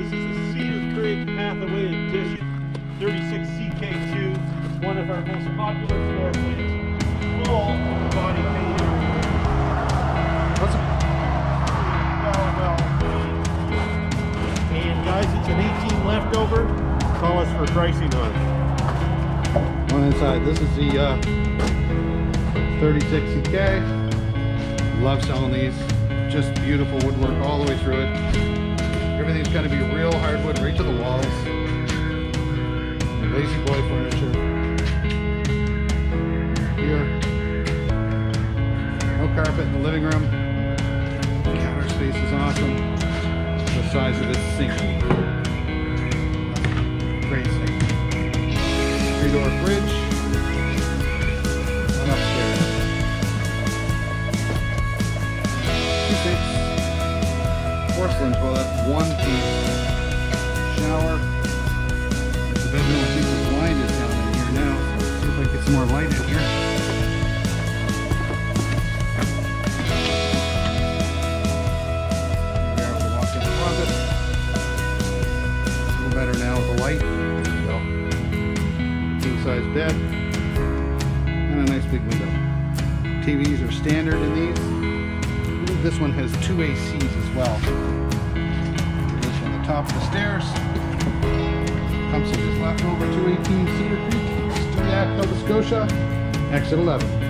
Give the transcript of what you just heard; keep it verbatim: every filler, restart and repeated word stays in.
This is a Cedar Creek Hathaway edition, thirty-six C K two, one of our most popular floor plans. Full body painting. What's it? Well, well. And guys, it's an eighteen leftover. Call us for pricing on it. One inside. This is the uh, thirty-six C K. Love selling these. Just beautiful woodwork all the way through it. Everything's going to be real hardwood right to the walls. Lazy boy furniture. Here. No carpet in the living room. The counter space is awesome. The size of this sink. Great sink. Three-door fridge. And upstairs. Two sinks. Porcelain toilet, one piece. Shower. The bedroom, I think the blind is down in here now. So see if I can get some more light in here. Here we are with the walk-in closet. A little better now with the light. There we go. King-size bed. And a nice big window. T Vs are standard in these. This one has two A Cs as well. This on the top of the stairs. Comes with this leftover two eighteen Cedar Creek, Cedar, Nova Scotia, exit eleven.